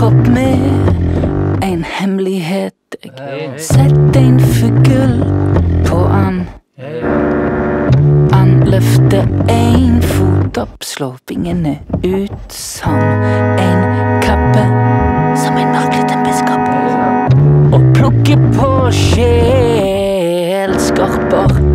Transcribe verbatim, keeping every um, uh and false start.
kropp med en hemmelighet. Sett en fugl på han. Han løfter en fot opp, slår vingene ut som en kappe, som en mørkliten biskop, og plukker på sjelskorper.